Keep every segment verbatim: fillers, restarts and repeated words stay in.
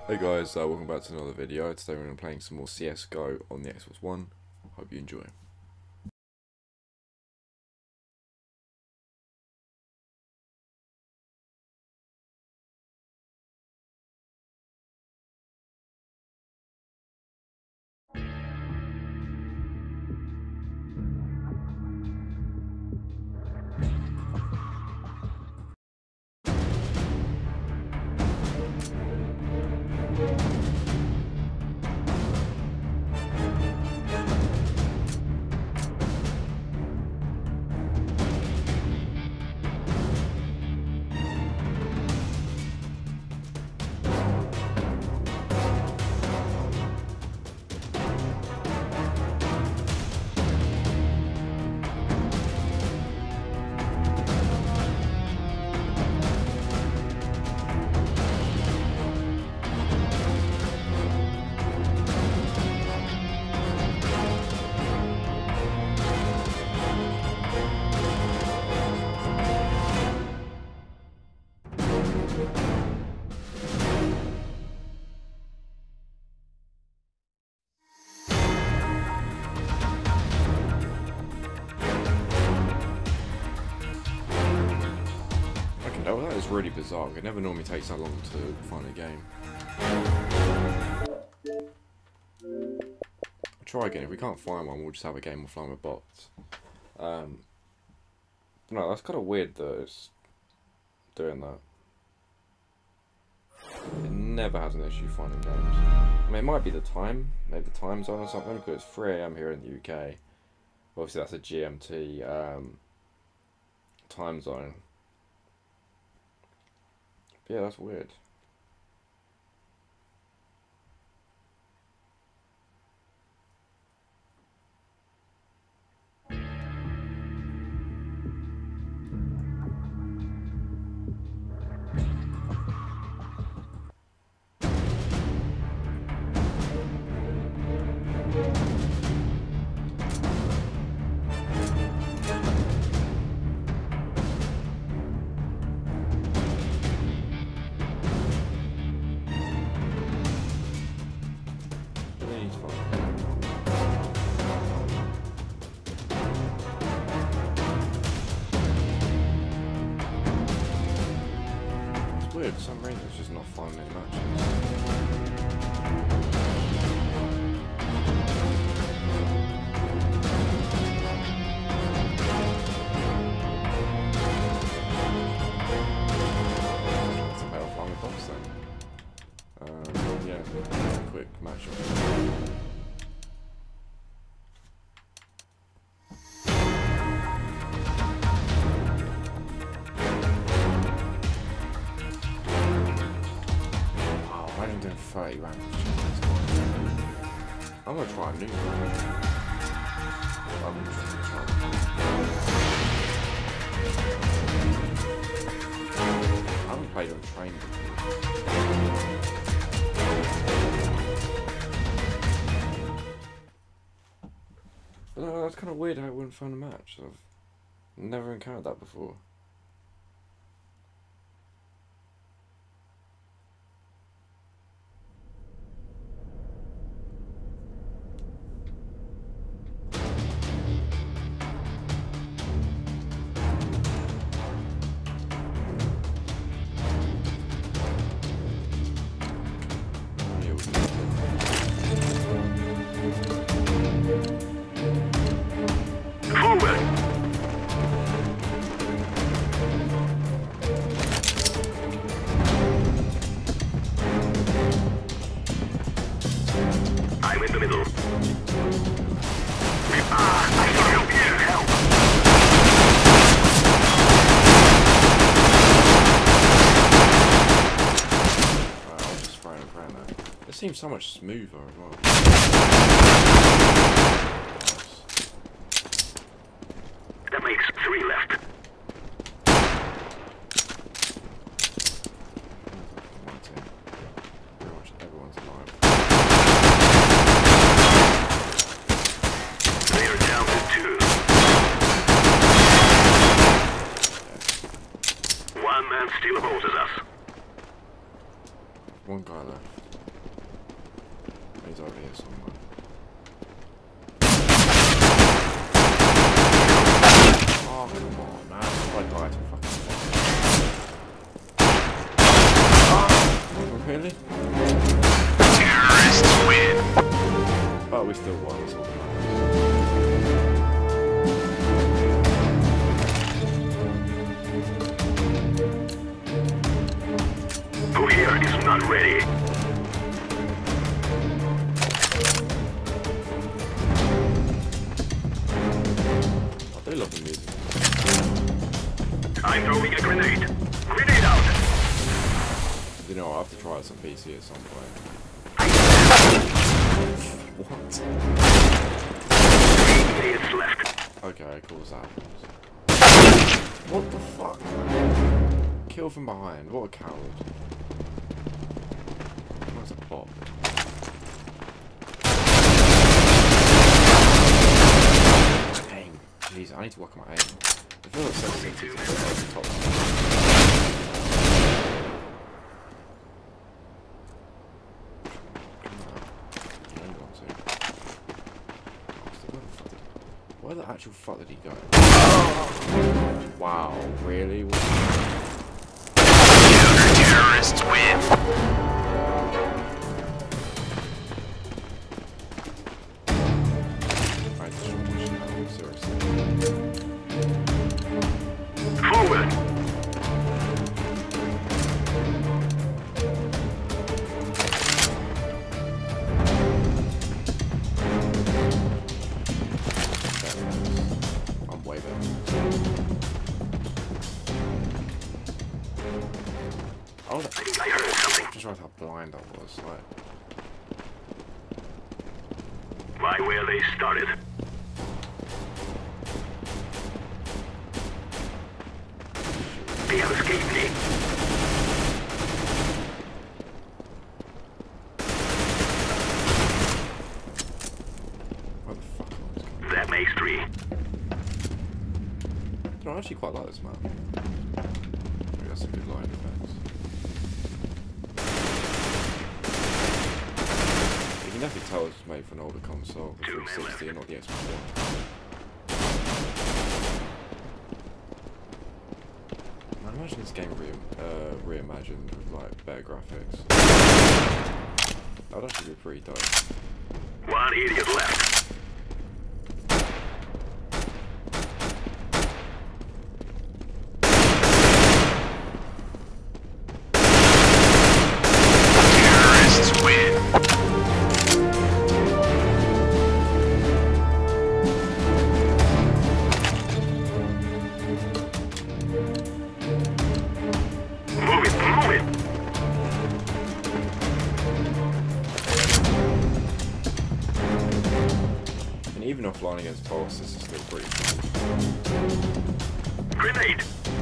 Hey guys, uh, welcome back to another video. Today we're going to be playing some more C S G O on the Xbox One. Hope you enjoy. Oh, that is really bizarre. It never normally takes that long to find a game. I'll try again. If we can't find one, we'll just have a game offline with bots. Um, no, that's kind of weird that it's doing that. It never has an issue finding games. I mean, it might be the time. Maybe the time zone or something, because it's three A M here in the U K. Obviously, that's a G M T um, time zone. Yeah, that's weird. Weird, for some reason it's just not finding any matches. It's a better flying box then. Um, yeah, quick match up. thirty rounds. I'm gonna try a new one. I'm interested in trying. I haven't played on train before. But no, that's kind of weird how I wouldn't find a match. I've never encountered that before. It seems so much smoother as well. That makes three left. One team. Pretty much everyone's alive. They are down to two. One man still opposes us. One guy left. He's over here somewhere. Oh, come on, man. I died to fucking oh, really? Terrorists win. But we still won, that's all that matters. Who here is not ready? I do love the music. I'm throwing a grenade. Grenade out. You know, I'll have to try it on P C at some point. What? Eight minutes left. Okay, cool as that happens. What the fuck? Kill from behind. What a coward. That's a bot. Aim. Jeez, I need to work on my aim. I feel like sensitive to the top. Where the actual fuck did he go? Wow, really? Terrorists win. I just want to seriously. Forward. I'm way better. I was I think I heard something. just realized how blind I was. Like, Why where they started? They have escaped me. where the fuck am I just going? That makes three. No, I actually quite like this map. Maybe that's a good line defense. You can definitely tell it's made for an older console, the three sixty and not the Xbox One. I imagine this game re uh, reimagined with like better graphics. That would actually be pretty dope. One idiot left. Terrorists win. Move it, move it. And even offline against boss, this is still pretty fun. Grenade.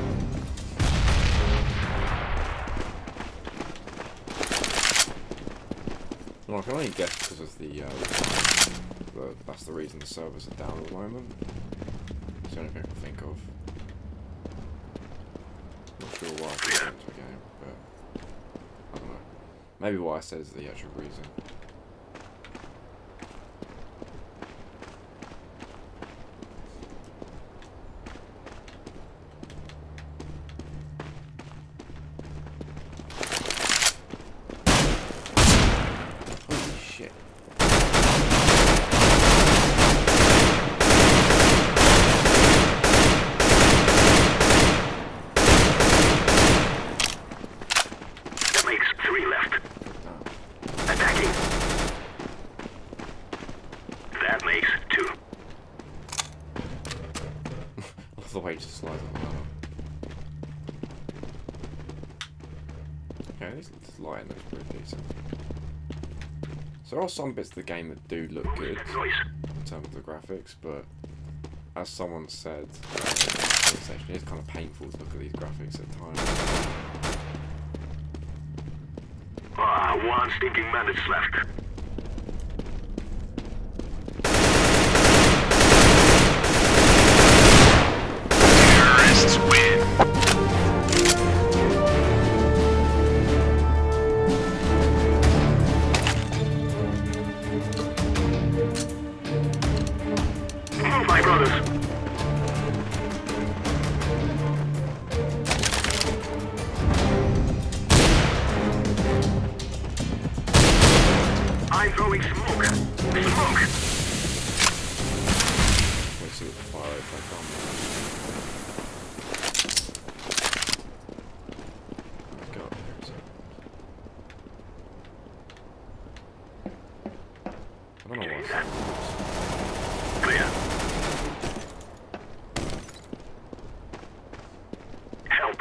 Well, I can only guess because of the, uh, the, that's the reason the servers are down at the moment. It's the only thing I can think of. Not sure why I put it into a game, but I don't know. Maybe what I said is the actual reason. Holy shit. That makes three left. Damn. Attacking. That makes two. I love the way it just slides on the ladder. Okay, this, this lighting looks pretty decent. So there are some bits of the game that do look good Noise. in terms of the graphics, but as someone said uh, in the conversation, it's kind of painful to look at these graphics at times. Ah, one stinking bandits left. Terrorists win. Smoke! Let's see what the fire rate back on. Let's go up here a second. I don't know why. Clear. Help.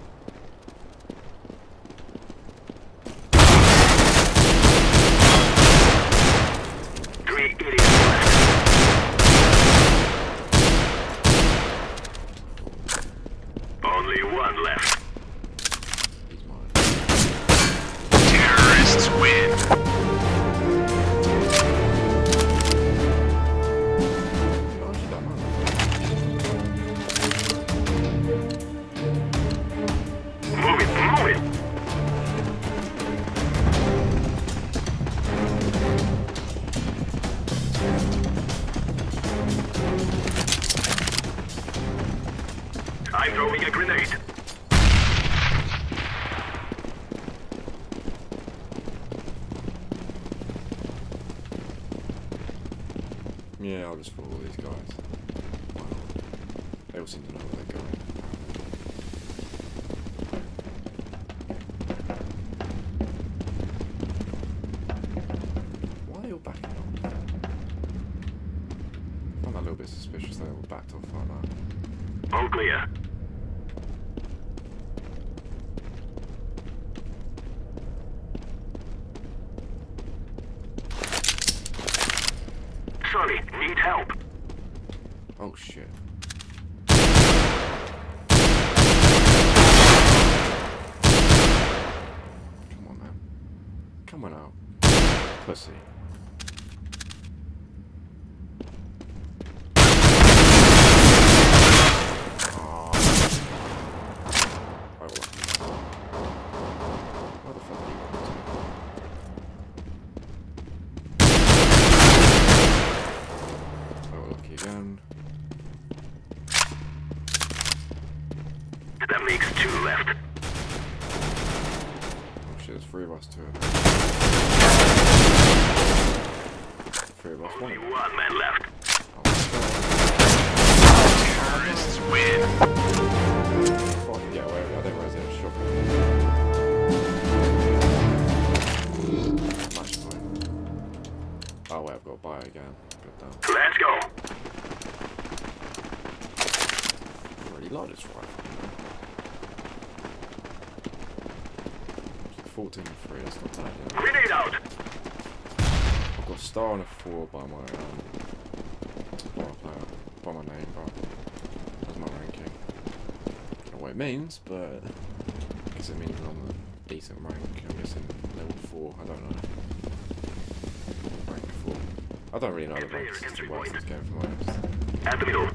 Three idiots left. Only one left. He's mine. Terrorists win. Oh, she got mine. Move it, move it. I'm throwing a grenade. Yeah, I'll just follow these guys. Why not? They all seem to know where they're going. Why are they all backing off? I find that a little bit suspicious. They all backed off like that. All clear. Sorry, need help. Oh shit. Come on, man. Come on out. Pussy. Oh. I will. Where the fuck are you going to? Oh, lucky again. That makes two left. Oh shit, there's three of us to it. Three of us, one Only of them. one man left. Oh my god. Terrorists win. Before I can get away with it, I didn't realize they had a shotgun. Match point. Oh wait, I've got to buy it again. Good damn. Let's go. Really like this rifle. fourteen and three, that's not bad, yeah. Grenade out. I've got a star and a four by my um by my player, by my name, but that's my ranking. I don't know what it means, but I guess it means I'm on a decent rank. I'm guessing level four, I don't know. Rank four. I don't really know the ranks as to work this game, if I'm honest. At the middle.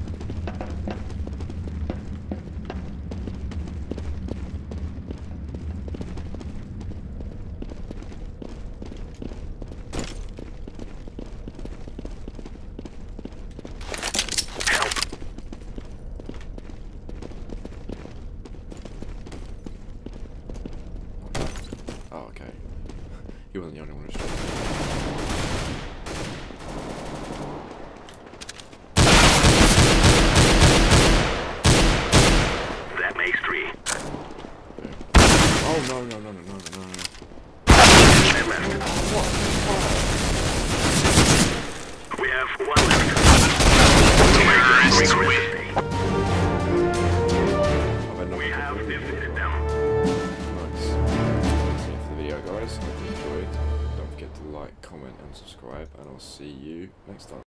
Oh, okay. He wasn't the only one who shot. That makes three. Boom. Oh no no no no no no no. Ten left. We have one left. Terrorists win. I've had We nothing have to do. defeated them. Nice. That's it for the video, guys. Hope you enjoyed. Don't forget to like, comment, and subscribe, and I'll see you next time.